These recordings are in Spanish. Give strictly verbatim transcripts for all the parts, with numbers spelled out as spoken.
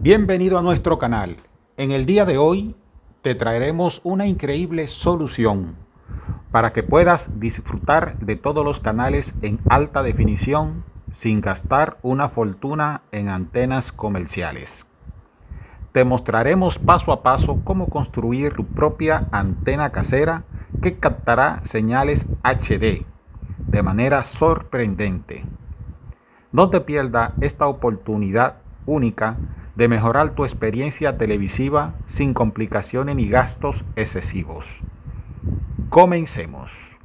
Bienvenido a nuestro canal. En el día de hoy te traeremos una increíble solución para que puedas disfrutar de todos los canales en alta definición sin gastar una fortuna en antenas comerciales. Te mostraremos paso a paso cómo construir tu propia antena casera que captará señales H D de manera sorprendente. No te pierdas esta oportunidad única de mejorar tu experiencia televisiva sin complicaciones ni gastos excesivos. Comencemos.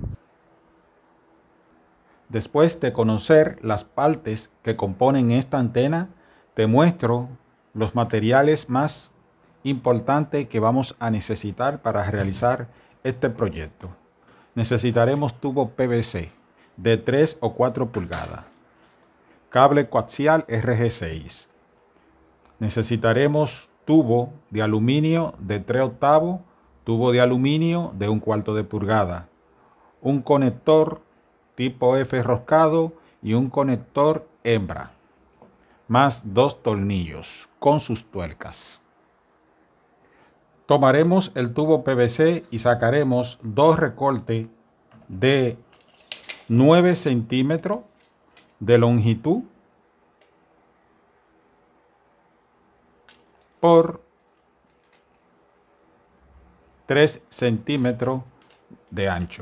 Después de conocer las partes que componen esta antena, te muestro los materiales más importantes que vamos a necesitar para realizar este proyecto. Necesitaremos tubo P V C de tres o cuatro pulgadas, cable coaxial R G seis. Necesitaremos tubo de aluminio de tres octavos, tubo de aluminio de un cuarto de pulgada, un conector tipo F roscado y un conector hembra, más dos tornillos con sus tuercas. Tomaremos el tubo P V C y sacaremos dos recortes de nueve centímetros de longitud por tres centímetros de ancho.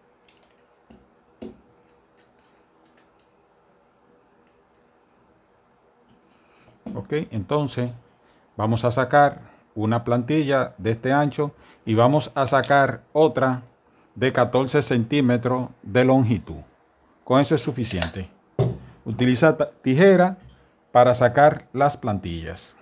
Ok, entonces vamos a sacar una plantilla de este ancho y vamos a sacar otra de catorce centímetros de longitud. Con eso es suficiente. Utiliza tijera para sacar las plantillas.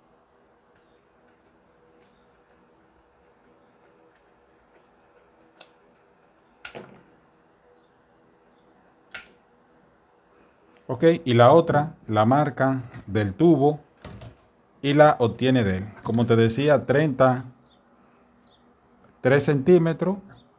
Ok, y la otra, la marca del tubo y la obtiene de él. Como te decía, treinta y tres centímetros.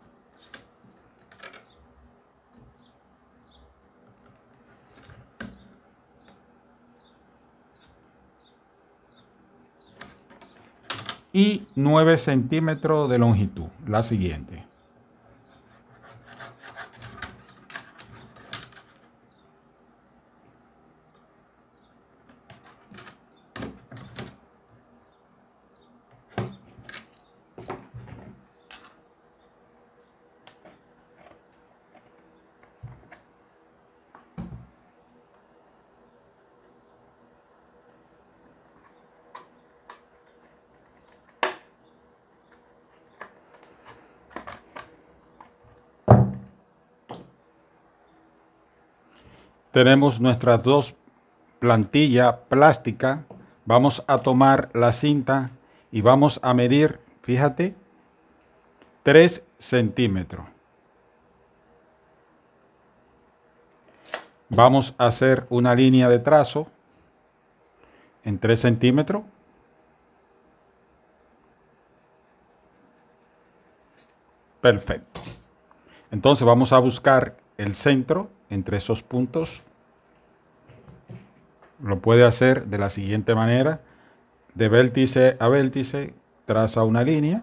Y nueve centímetros de longitud, la siguiente. Tenemos nuestras dos plantillas plásticas. Vamos a tomar la cinta y vamos a medir, fíjate, tres centímetros. Vamos a hacer una línea de trazo en tres centímetros. Perfecto. Entonces vamos a buscar el centro entre esos puntos. Lo puede hacer de la siguiente manera: de vértice a vértice traza una línea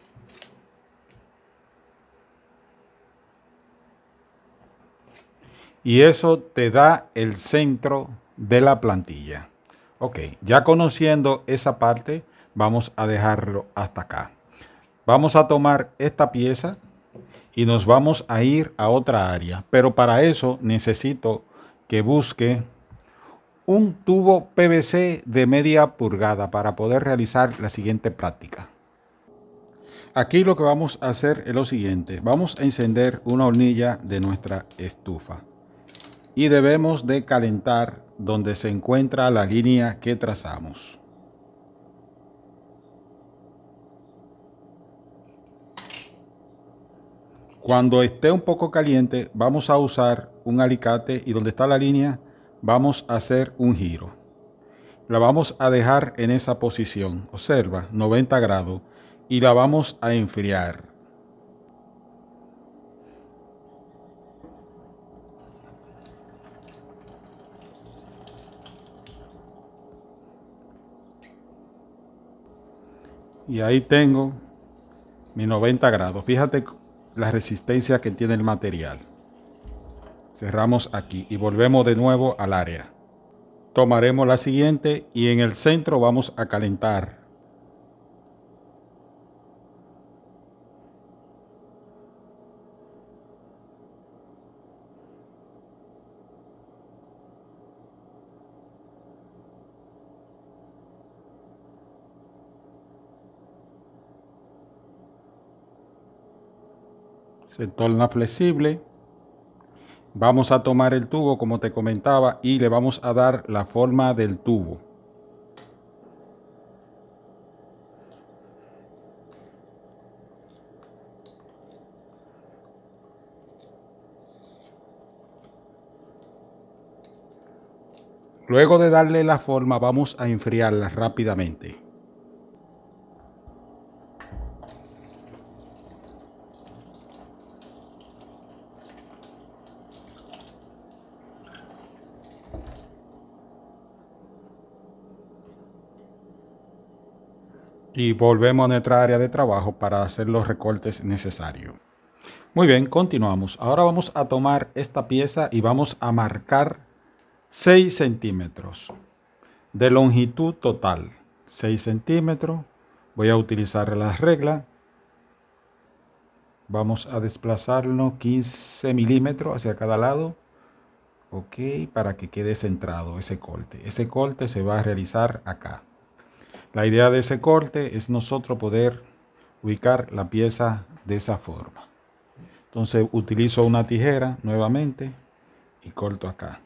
y eso te da el centro de la plantilla. Ok, ya conociendo esa parte, vamos a dejarlo hasta acá. Vamos a tomar esta pieza y nos vamos a ir a otra área, pero para eso necesito que busque un tubo P V C de media pulgada para poder realizar la siguiente práctica. Aquí lo que vamos a hacer es lo siguiente: vamos a encender una hornilla de nuestra estufa y debemos de calentar donde se encuentra la línea que trazamos. Cuando esté un poco caliente, vamos a usar un alicate y donde está la línea vamos a hacer un giro. La vamos a dejar en esa posición, observa, noventa grados, y la vamos a enfriar. Y ahí tengo mi noventa grados. Fíjate la resistencia que tiene el material. Cerramos aquí y volvemos de nuevo al área. Tomaremos la siguiente y en el centro vamos a calentar. Se torna flexible. Vamos a tomar el tubo, como te comentaba, y le vamos a dar la forma del tubo. Luego de darle la forma, vamos a enfriarla rápidamente. Y volvemos a nuestra área de trabajo para hacer los recortes necesarios. Muy bien, continuamos. Ahora vamos a tomar esta pieza y vamos a marcar seis centímetros de longitud total. seis centímetros. Voy a utilizar la regla. Vamos a desplazarlo quince milímetros hacia cada lado. Ok, para que quede centrado ese corte. Ese corte se va a realizar acá. La idea de ese corte es nosotros poder ubicar la pieza de esa forma. Entonces utilizo una tijera nuevamente y corto acá.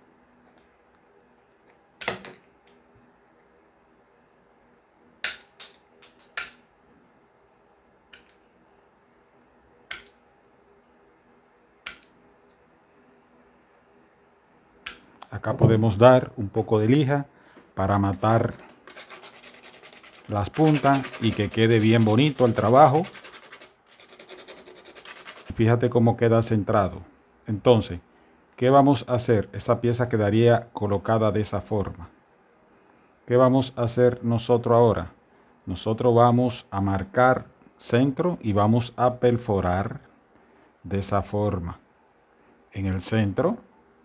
Acá podemos dar un poco de lija para matar las puntas y que quede bien bonito el trabajo. Fíjate cómo queda centrado. Entonces, ¿qué vamos a hacer? Esa pieza quedaría colocada de esa forma. ¿Qué vamos a hacer nosotros ahora? Nosotros vamos a marcar centro y vamos a perforar de esa forma en el centro.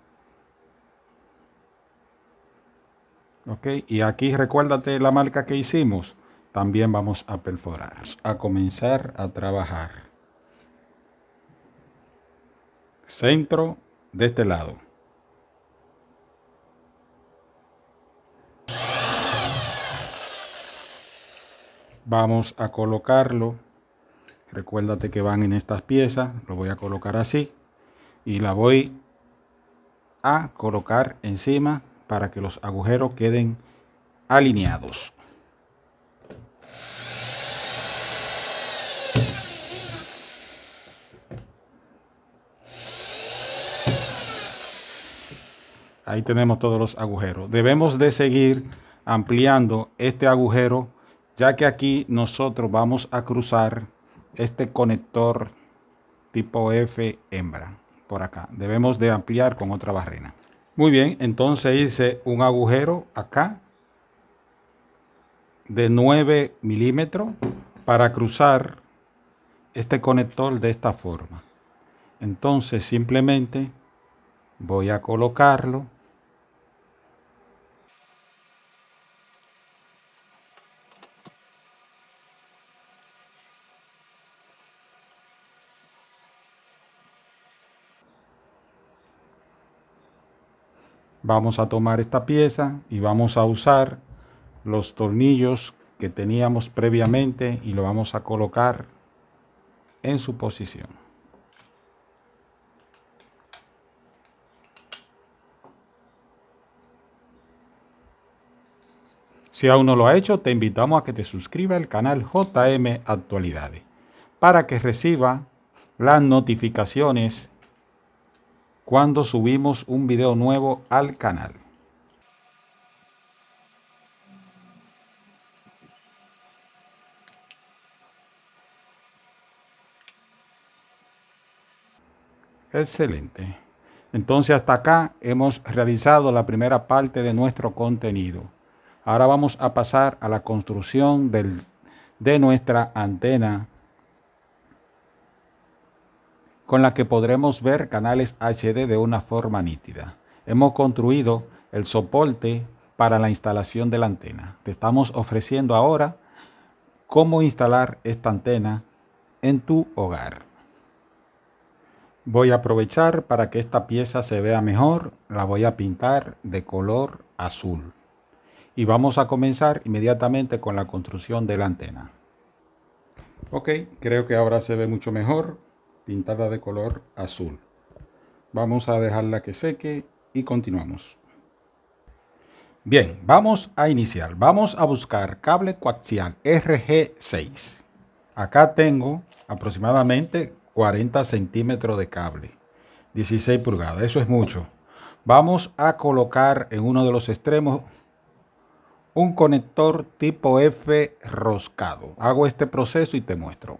Ok, y aquí recuérdate la marca que hicimos. También vamos a perforar. A comenzar a trabajar. Centro de este lado. Vamos a colocarlo. Recuérdate que van en estas piezas. Lo voy a colocar así. Y la voy a colocar encima para que los agujeros queden alineados. Ahí tenemos todos los agujeros. Debemos de seguir ampliando este agujero, ya que aquí nosotros vamos a cruzar este conector tipo F hembra por acá. Debemos de ampliar con otra barrena. Muy bien, entonces hice un agujero acá de nueve milímetros para cruzar este conector de esta forma. Entonces simplemente voy a colocarlo. Vamos a tomar esta pieza y vamos a usar los tornillos que teníamos previamente y lo vamos a colocar en su posición. Si aún no lo ha hecho, te invitamos a que te suscribas al canal J M Actualidades para que reciba las notificaciones cuando subimos un video nuevo al canal. Excelente. Entonces hasta acá hemos realizado la primera parte de nuestro contenido. Ahora vamos a pasar a la construcción del, de nuestra antena con la que podremos ver canales H D de una forma nítida. Hemos construido el soporte para la instalación de la antena. Te estamos ofreciendo ahora cómo instalar esta antena en tu hogar. Voy a aprovechar para que esta pieza se vea mejor. La voy a pintar de color azul. Y vamos a comenzar inmediatamente con la construcción de la antena. Ok, creo que ahora se ve mucho mejor, pintada de color azul. Vamos a dejarla que seque y continuamos. Bien, vamos a iniciar. Vamos a buscar cable coaxial R G seis. Acá tengo aproximadamente cuarenta centímetros de cable, dieciséis pulgadas, eso es mucho. Vamos a colocar en uno de los extremos un conector tipo F roscado. Hago este proceso y te muestro.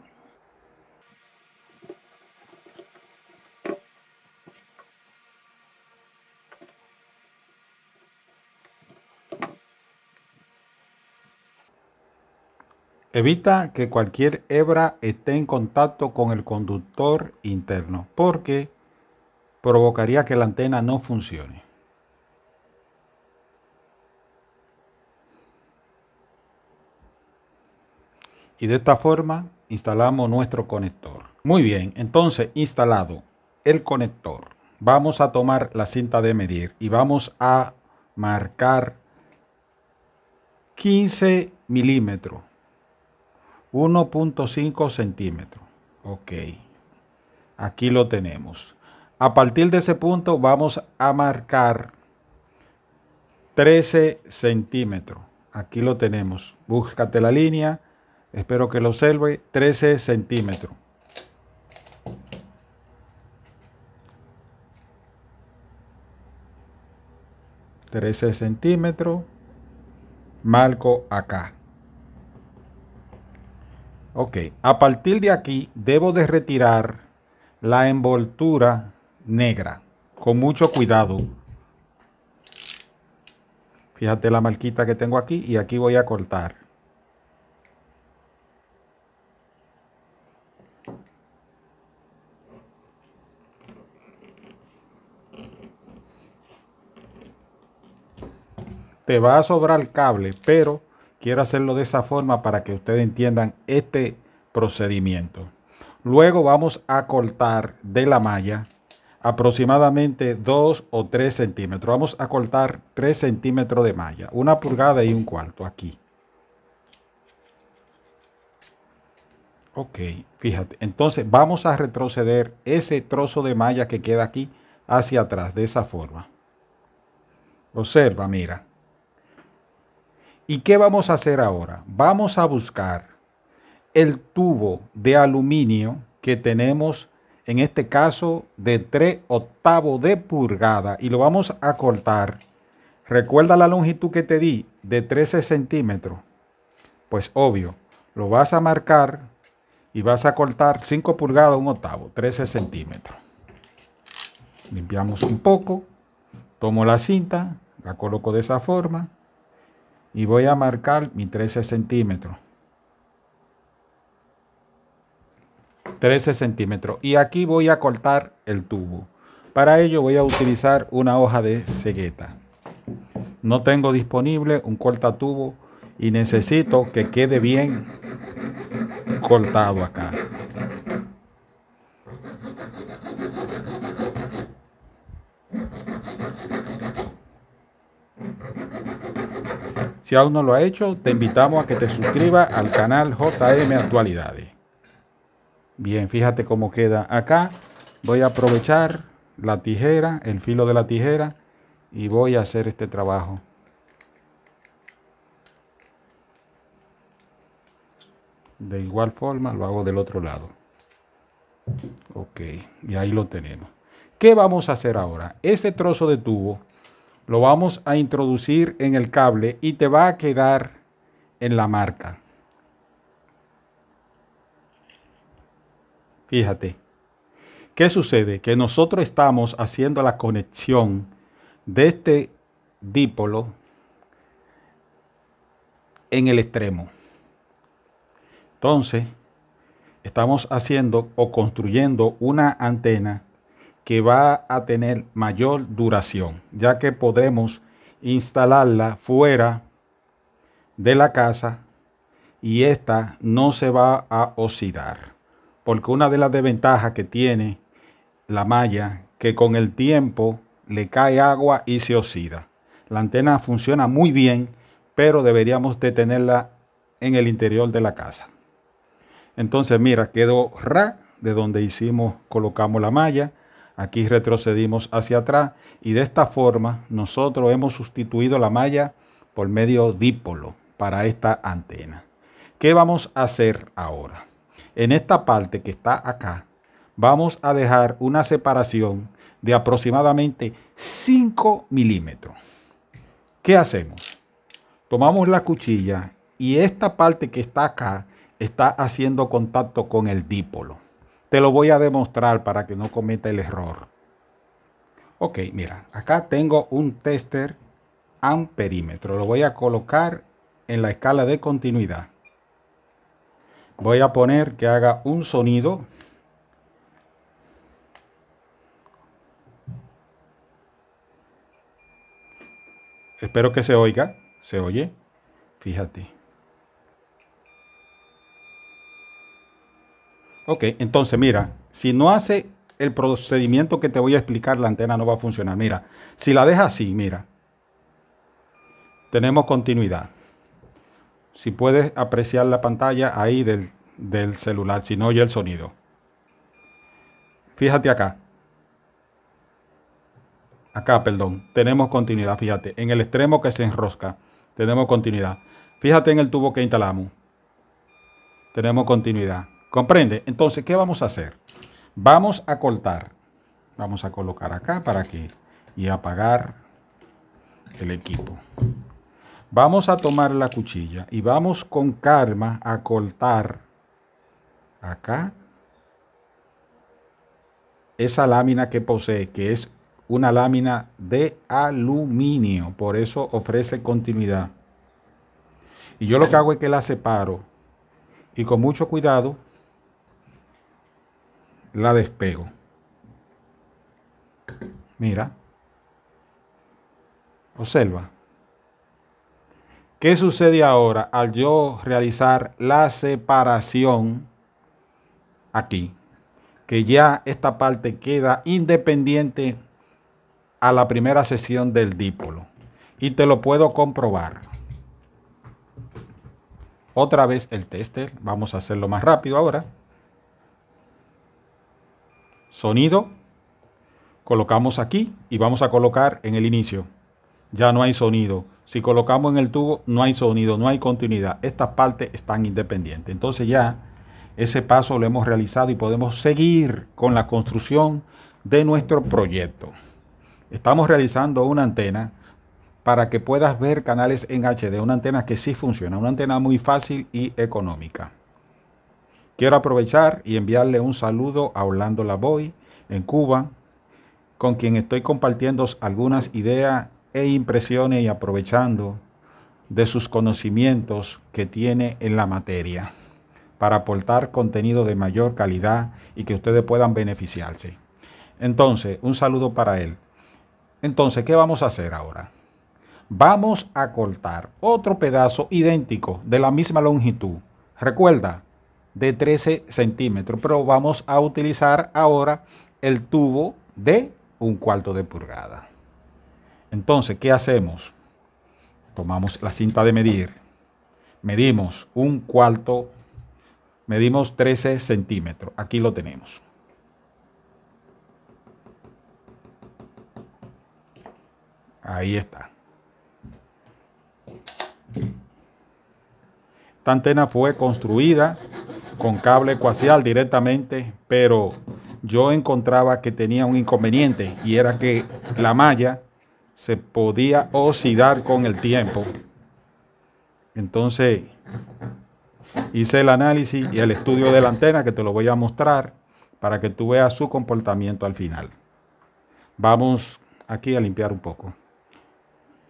Evita que cualquier hebra esté en contacto con el conductor interno, porque provocaría que la antena no funcione. Y de esta forma instalamos nuestro conector. Muy bien, entonces instalado el conector, vamos a tomar la cinta de medir y vamos a marcar quince milímetros, uno punto cinco centímetros. Ok, aquí lo tenemos. A partir de ese punto vamos a marcar trece centímetros. Aquí lo tenemos. Búscate la línea. Espero que lo observe. trece centímetros. trece centímetros. Marco acá. Ok. A partir de aquí debo de retirar la envoltura negra. Con mucho cuidado. Fíjate la marquita que tengo aquí y aquí voy a cortar. Te va a sobrar cable, pero quiero hacerlo de esa forma para que ustedes entiendan este procedimiento. Luego vamos a cortar de la malla aproximadamente dos o tres centímetros. Vamos a cortar tres centímetros de malla, una pulgada y un cuarto aquí. Ok, fíjate. Entonces vamos a retroceder ese trozo de malla que queda aquí hacia atrás de esa forma. Observa, mira. ¿Y qué vamos a hacer ahora? Vamos a buscar el tubo de aluminio que tenemos, en este caso de tres octavos de pulgada, y lo vamos a cortar. Recuerda la longitud que te di de trece centímetros. Pues obvio, lo vas a marcar y vas a cortar cinco pulgadas, un octavo, trece centímetros. Limpiamos un poco, tomo la cinta, la coloco de esa forma. Y voy a marcar mi trece centímetros. trece centímetros. Y aquí voy a cortar el tubo. Para ello voy a utilizar una hoja de cegueta. No tengo disponible un cortatubo y necesito que quede bien cortado acá. Si aún no lo ha hecho, te invitamos a que te suscribas al canal J M Actualidades. Bien, fíjate cómo queda acá. Voy a aprovechar la tijera, el filo de la tijera, y voy a hacer este trabajo. De igual forma lo hago del otro lado. Ok, y ahí lo tenemos. ¿Qué vamos a hacer ahora? Ese trozo de tubo lo vamos a introducir en el cable y te va a quedar en la marca. Fíjate. ¿Qué sucede? Que nosotros estamos haciendo la conexión de este dipolo en el extremo. Entonces, estamos haciendo o construyendo una antena que va a tener mayor duración, ya que podremos instalarla fuera de la casa y esta no se va a oxidar. Porque una de las desventajas que tiene la malla, que con el tiempo le cae agua y se oxida. La antena funciona muy bien, pero deberíamos de tenerla en el interior de la casa. Entonces mira, quedó ra de donde hicimos, colocamos la malla. Aquí retrocedimos hacia atrás y de esta forma nosotros hemos sustituido la malla por medio dipolo para esta antena. ¿Qué vamos a hacer ahora? En esta parte que está acá, vamos a dejar una separación de aproximadamente cinco milímetros. ¿Qué hacemos? Tomamos la cuchilla y esta parte que está acá está haciendo contacto con el dipolo. Te lo voy a demostrar para que no cometa el error. Ok, mira, acá tengo un tester amperímetro. Lo voy a colocar en la escala de continuidad. Voy a poner que haga un sonido. Espero que se oiga. ¿Se oye? Fíjate. Ok, entonces mira, si no hace el procedimiento que te voy a explicar, la antena no va a funcionar. Mira, si la deja así, mira, tenemos continuidad. Si puedes apreciar la pantalla ahí del, del celular, si no oye el sonido. Fíjate acá. Acá, perdón, tenemos continuidad, fíjate. En el extremo que se enrosca, tenemos continuidad. Fíjate en el tubo que instalamos. Tenemos continuidad. ¿Comprende? Entonces, ¿qué vamos a hacer? Vamos a cortar. Vamos a colocar acá para que y apagar el equipo. Vamos a tomar la cuchilla y vamos con calma a cortar acá esa lámina que posee, que es una lámina de aluminio. Por eso ofrece continuidad. Y yo lo que hago es que la separo y con mucho cuidado la despego. Mira. Observa. ¿Qué sucede ahora al yo realizar la separación aquí? Que ya esta parte queda independiente a la primera sesión del dipolo. Y te lo puedo comprobar. Otra vez el tester. Vamos a hacerlo más rápido ahora. Sonido. Colocamos aquí y vamos a colocar en el inicio. Ya no hay sonido. Si colocamos en el tubo, no hay sonido, no hay continuidad. Estas partes están independientes. Entonces ya ese paso lo hemos realizado y podemos seguir con la construcción de nuestro proyecto. Estamos realizando una antena para que puedas ver canales en H D. Una antena que sí funciona. Una antena muy fácil y económica. Quiero aprovechar y enviarle un saludo a Orlando Lavoy en Cuba, con quien estoy compartiendo algunas ideas e impresiones y aprovechando de sus conocimientos que tiene en la materia para aportar contenido de mayor calidad y que ustedes puedan beneficiarse. Entonces, un saludo para él. Entonces, ¿qué vamos a hacer ahora? Vamos a cortar otro pedazo idéntico de la misma longitud. Recuerda, de trece centímetros, pero vamos a utilizar ahora el tubo de un cuarto de pulgada. Entonces, ¿qué hacemos? Tomamos la cinta de medir, medimos un cuarto, medimos trece centímetros. Aquí lo tenemos. Ahí está. Esta antena fue construida con cable coaxial directamente, pero yo encontraba que tenía un inconveniente y era que la malla se podía oxidar con el tiempo. Entonces hice el análisis y el estudio de la antena, que te lo voy a mostrar para que tú veas su comportamiento al final. Vamos aquí a limpiar un poco.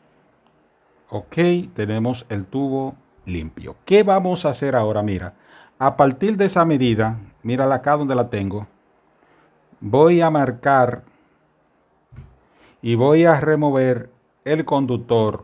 Ok, tenemos el tubo limpio. ¿Qué vamos a hacer ahora? Mira, a partir de esa medida, mírala acá donde la tengo, voy a marcar y voy a remover el conductor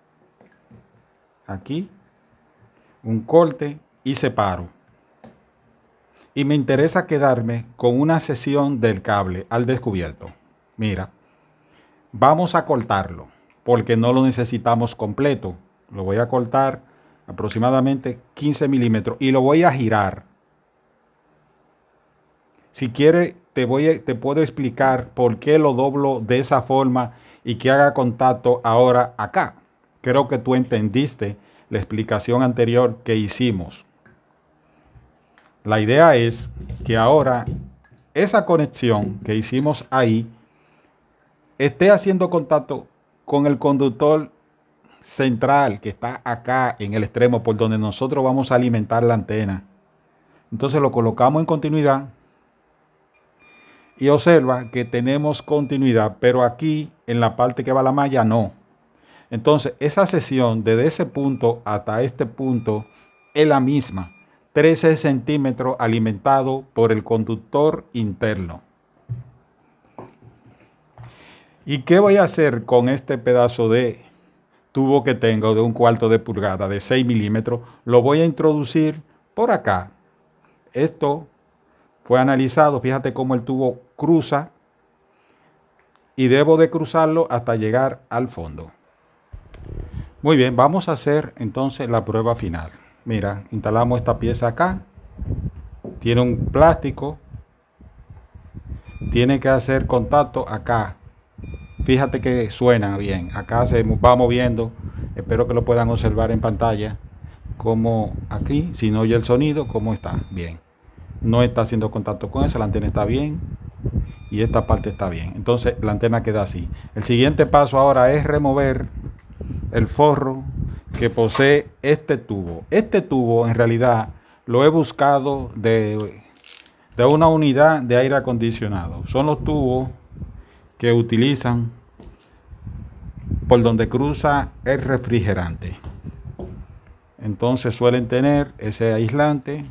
aquí, un corte y separo. Y me interesa quedarme con una sección del cable al descubierto. Mira, vamos a cortarlo porque no lo necesitamos completo. Lo voy a cortar aproximadamente quince milímetros y lo voy a girar. Si quiere, te, voy a, te puedo explicar por qué lo doblo de esa forma y que haga contacto ahora acá. Creo que tú entendiste la explicación anterior que hicimos. La idea es que ahora esa conexión que hicimos ahí esté haciendo contacto con el conductor central que está acá en el extremo por donde nosotros vamos a alimentar la antena. Entonces lo colocamos en continuidad y observa que tenemos continuidad, pero aquí en la parte que va la malla no. Entonces esa sección desde ese punto hasta este punto es la misma, trece centímetros alimentado por el conductor interno. ¿Y qué voy a hacer con este pedazo de tubo que tengo de un cuarto de pulgada de seis milímetros? Lo voy a introducir por acá. Esto fue analizado, fíjate cómo el tubo cruza y debo de cruzarlo hasta llegar al fondo. Muy bien, vamos a hacer entonces la prueba final. Mira, instalamos esta pieza acá. Tiene un plástico. Tiene que hacer contacto acá. Fíjate que suena bien. Acá se va moviendo. Espero que lo puedan observar en pantalla. Como aquí, si no oye el sonido, cómo está. Bien. No está haciendo contacto con eso. La antena está bien. Y esta parte está bien. Entonces la antena queda así. El siguiente paso ahora es remover el forro que posee este tubo. Este tubo en realidad lo he buscado de, de una unidad de aire acondicionado. Son los tubos que utilizan por donde cruza el refrigerante. Entonces suelen tener ese aislante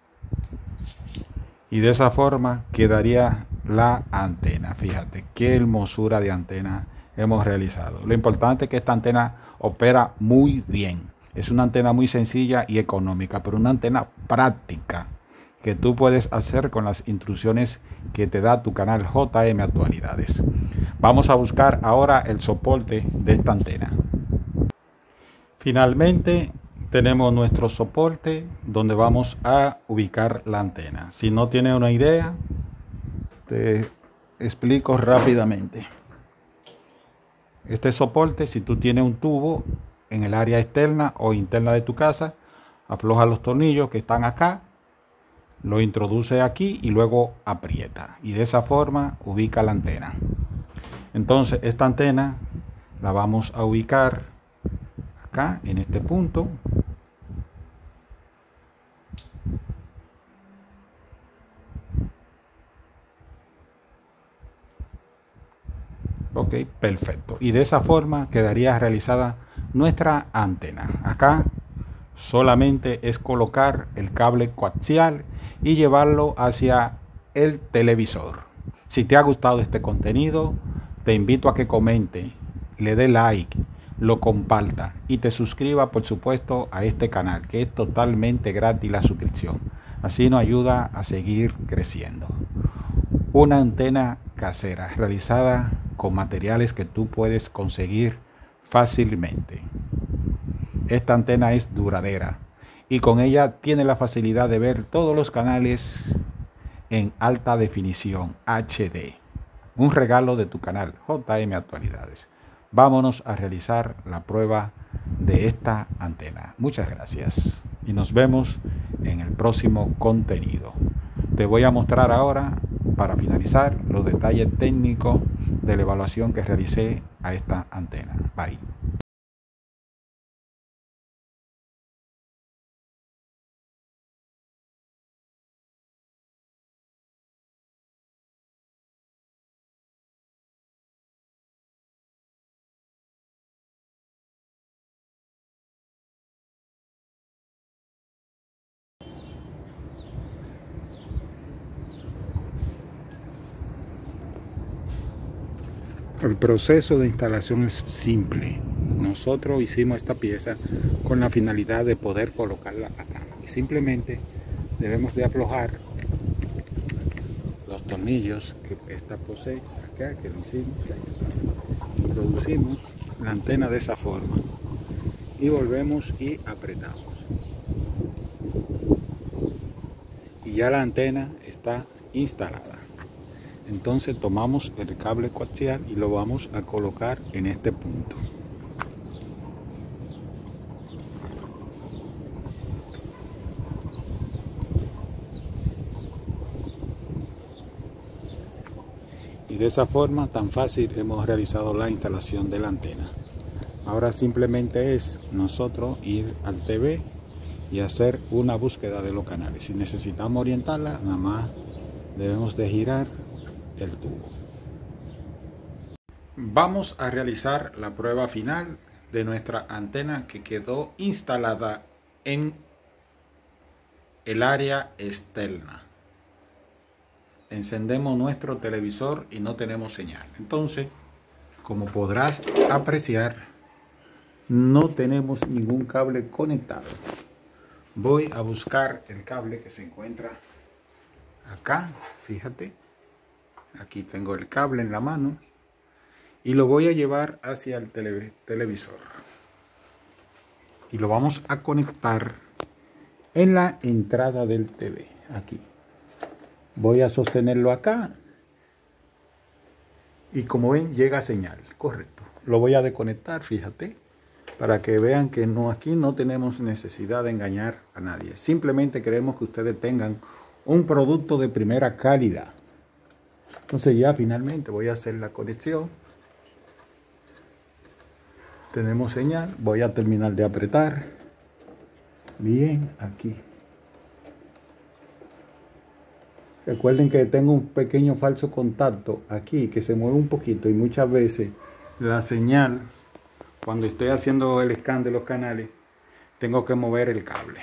y de esa forma quedaría la antena. Fíjate qué hermosura de antena hemos realizado. Lo importante es que esta antena opera muy bien. Es una antena muy sencilla y económica, pero una antena práctica que tú puedes hacer con las instrucciones que te da tu canal J M Actualidades. Vamos a buscar ahora el soporte de esta antena. Finalmente tenemos nuestro soporte donde vamos a ubicar la antena. Si no tienes una idea, te explico rápidamente. Este soporte, si tú tienes un tubo en el área externa o interna de tu casa, afloja los tornillos que están acá, lo introduce aquí y luego aprieta. Y de esa forma ubica la antena. Entonces esta antena la vamos a ubicar acá en este punto. Ok, perfecto. Y de esa forma quedaría realizada nuestra antena. Acá solamente es colocar el cable coaxial y llevarlo hacia el televisor. Si te ha gustado este contenido, te invito a que comente, le dé like, lo comparta y te suscriba, por supuesto, a este canal, que es totalmente gratis la suscripción. Así nos ayuda a seguir creciendo. Una antena casera realizada con materiales que tú puedes conseguir fácilmente. Esta antena es duradera y con ella tiene la facilidad de ver todos los canales en alta definición H D. Un regalo de tu canal J M Actualidades. Vámonos a realizar la prueba de esta antena. Muchas gracias y nos vemos en el próximo contenido. Te voy a mostrar ahora, para finalizar, los detalles técnicos de la evaluación que realicé a esta antena. Bye. El proceso de instalación es simple. Nosotros hicimos esta pieza con la finalidad de poder colocarla acá. Y simplemente debemos de aflojar los tornillos que esta posee acá, que lo hicimos. Introducimos la antena de esa forma y volvemos y apretamos. Y ya la antena está instalada. Entonces tomamos el cable coaxial y lo vamos a colocar en este punto. Y de esa forma tan fácil hemos realizado la instalación de la antena. Ahora simplemente es nosotros ir al T V y hacer una búsqueda de los canales. Si necesitamos orientarla, nada más debemos de girar el tubo. Vamos a realizar la prueba final de nuestra antena que quedó instalada en el área externa. Encendemos nuestro televisor y no tenemos señal. Entonces, como podrás apreciar, no tenemos ningún cable conectado. Voy a buscar el cable que se encuentra acá, fíjate. Aquí tengo el cable en la mano y lo voy a llevar hacia el tele, televisor y lo vamos a conectar en la entrada del T V. Aquí voy a sostenerlo acá y como ven llega señal, correcto. Lo voy a desconectar, fíjate, para que vean que no, aquí no tenemos necesidad de engañar a nadie. Simplemente queremos que ustedes tengan un producto de primera calidad. Entonces ya finalmente voy a hacer la conexión. Tenemos señal. Voy a terminar de apretar. Bien, aquí. Recuerden que tengo un pequeño falso contacto aquí que se mueve un poquito y muchas veces la señal, cuando estoy haciendo el scan de los canales, tengo que mover el cable.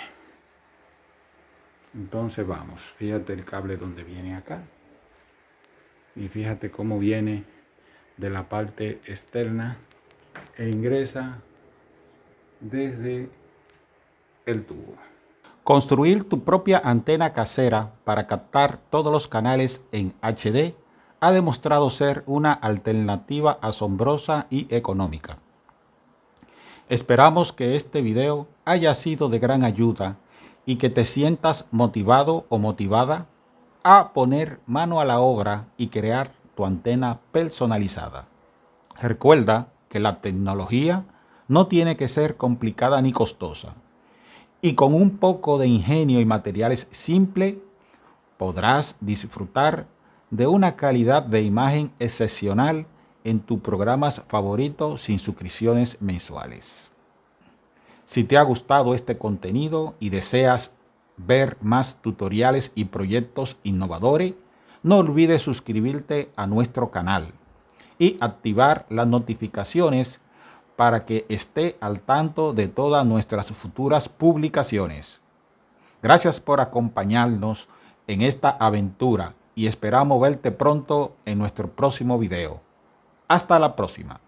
Entonces vamos, fíjate el cable donde viene acá. Y fíjate cómo viene de la parte externa e ingresa desde el tubo. Construir tu propia antena casera para captar todos los canales en H D ha demostrado ser una alternativa asombrosa y económica. Esperamos que este video haya sido de gran ayuda y que te sientas motivado o motivada a poner mano a la obra y crear tu antena personalizada. Recuerda que la tecnología no tiene que ser complicada ni costosa. Y con un poco de ingenio y materiales simples, podrás disfrutar de una calidad de imagen excepcional en tus programas favoritos sin suscripciones mensuales. Si te ha gustado este contenido y deseas ver más tutoriales y proyectos innovadores, no olvides suscribirte a nuestro canal y activar las notificaciones para que esté al tanto de todas nuestras futuras publicaciones. Gracias por acompañarnos en esta aventura y esperamos verte pronto en nuestro próximo video. Hasta la próxima.